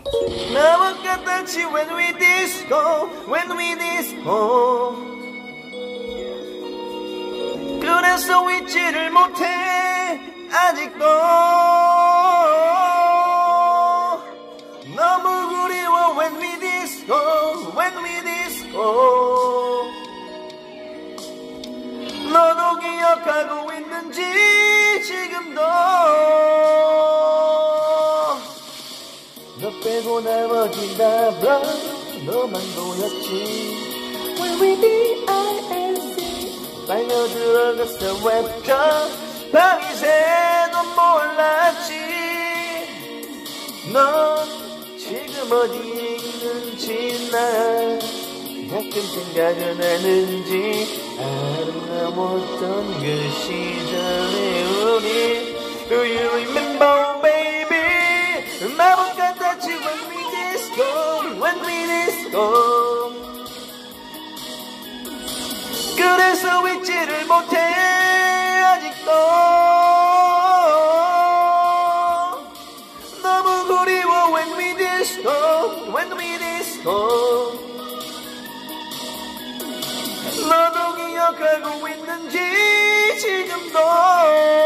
너무 같았지 when we disco when we disco 그래서 잊지를 못해 아직도 너무 그리워 when we disco when we disco 너도 기억하고 있는지 지금도 너 빼고 나머진 다 너만 보였지 When we D-I-N-C 빨려 들어갔어 웹전 밤이새도 몰랐지 넌 지금 어디에 있는지 나 가끔 생각은 하는지 아름다웠던 그 시절의 우리 Do you remember baby 마법 같았지 when we disco when we disco 그래서 잊지를 못해 아직도 너무 그리워 when we disco when we disco 너도 기억하고 있는지 지금도